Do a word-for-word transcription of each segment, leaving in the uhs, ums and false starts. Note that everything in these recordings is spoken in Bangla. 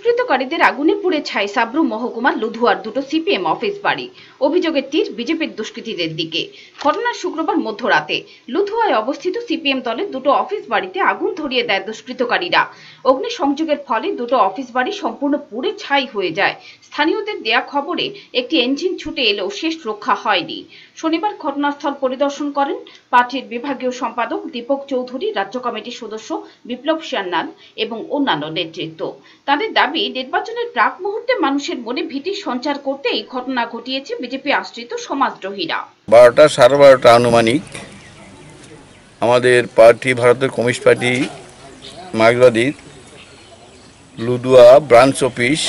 দুষ্কৃতকারীদের আগুনে পুড়ে ছাই সাবরুম মহকুমার লুধুয়ার দুটো সিপিএম অফিস বাড়ি। অভিযোগের তীর বিজেপির দুষ্কৃতীদের দিকে। ঘটনা শুক্রবার মধ্যরাতে লুধুয়ায় অবস্থিত সিপিএম দলের দুটো অফিস বাড়িতে আগুন ধরিয়ে দেয় দুষ্কৃতকারীরা। অগ্নিসংযোগের ফলে দুটো অফিস বাড়ি সম্পূর্ণ পুড়ে ছাই হয়ে যায়। স্থানীয়দের দেয়া খবরে একটি ইঞ্জিন ছুটে এলেও শেষ রক্ষা হয়নি। শনিবার ঘটনাস্থল পরিদর্শন করেন পার্টির বিভাগীয় সম্পাদক দীপক চৌধুরী, রাজ্য কমিটির সদস্য বিপ্লব সান্যাল এবং অন্যান্য নেতৃত্ব। তাদের দাবি, নির্বাচনের প্রাক মুহূর্তে মানুষের মনে ভীতি সঞ্চার করতে এই ঘটনা ঘটিয়েছে বিজেপি আশ্রিত সমাজদ্রোহীরা। বারোটা সাড়ে বারোটা আনুমানিক আমাদের পার্টি, ভারতের কমিউনিস্ট পার্টি মার্ক্সবাদীর লুধুয়া ব্রাঞ্চ অফিস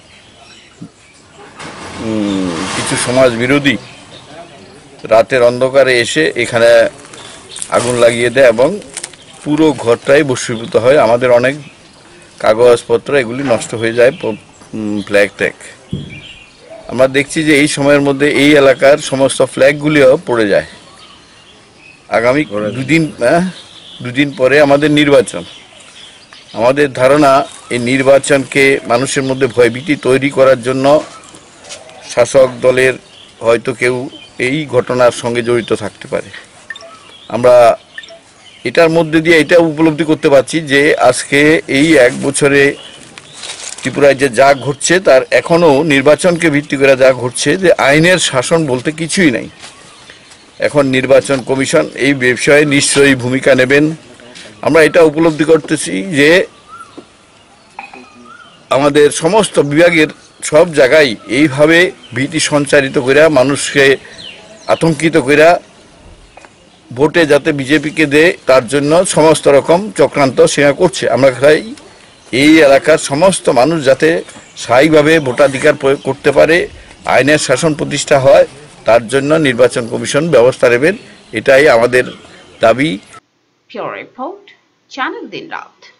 কিছু সমাজ বিরোধী রাতের অন্ধকারে এসে এখানে আগুন লাগিয়ে দেয় এবং পুরো ঘরটাই ভস্মীভূত হয়। আমাদের অনেক কাগজপত্র এগুলি নষ্ট হয়ে যায়, ফ্ল্যাগ ট্যাগ। আমরা দেখছি যে এই সময়ের মধ্যে এই এলাকার সমস্ত ফ্ল্যাগগুলিও পড়ে যায়। আগামী দুদিন দুদিন পরে আমাদের নির্বাচন। আমাদের ধারণা, এই নির্বাচনকে মানুষের মধ্যে ভয়ভীতি তৈরি করার জন্য শাসক দলের হয়তো কেউ এই ঘটনার সঙ্গে জড়িত থাকতে পারে। আমরা এটার মধ্যে দিয়ে এটা উপলব্ধি করতে পারছি যে আজকে এই এক বছরে ত্রিপুরায় যে যা ঘটছে তার এখনও নির্বাচনকে ভিত্তি করে যা ঘটছে, যে আইনের শাসন বলতে কিছুই নাই। এখন নির্বাচন কমিশন এই বিষয়ে নিশ্চয়ই ভূমিকা নেবেন। আমরা এটা উপলব্ধি করতেছি যে আমাদের সমস্ত বিভাগের সব জায়গায় এইভাবে ভীতি সঞ্চারিত করে মানুষকে আতঙ্কিত করে ভোটে যাতে বিজেপিকে দেয় তার জন্য সমস্ত রকম চক্রান্ত সেরা করছে। আমরা চাই এই এলাকার সমস্ত মানুষ যাতে স্থায়ীভাবে ভোটাধিকার প্রয়োগ করতে পারে, আইনের শাসন প্রতিষ্ঠা হয়, তার জন্য নির্বাচন কমিশন ব্যবস্থা নেবেন, এটাই আমাদের দাবি। পিওর রিপোর্ট, চ্যানেল দিন রাত।